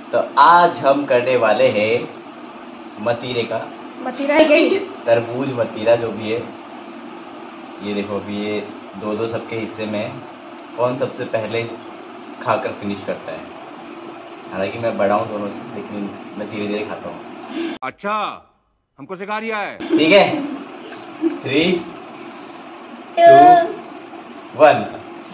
तो आज हम करने वाले हैं मतीरे का तरबूज मतीरा जो भी है। ये देखो अभी ये दो सबके हिस्से में कौन सबसे पहले खाकर फिनिश करता है। हालांकि मैं बड़ा हूँ दोनों से, लेकिन मैं धीरे धीरे खाता हूँ। अच्छा, हमको सिखा रिया है। ठीक है, 3, 2, 1।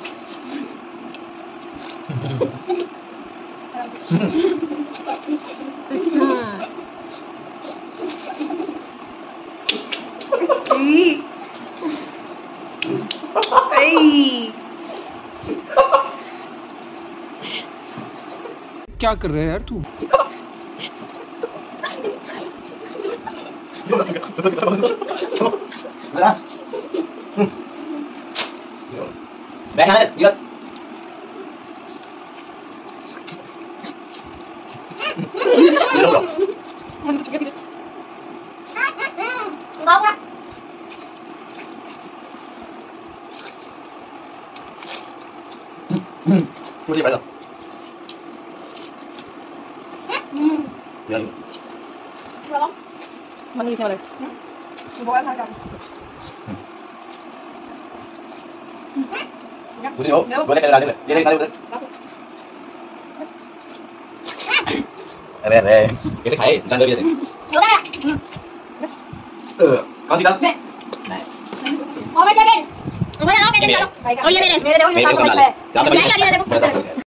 क्या कर रहे है यार तू? मुझे पता अरे अरे कैसे खाए जानवर कैसे? कौन सी दाल? और ये मेरे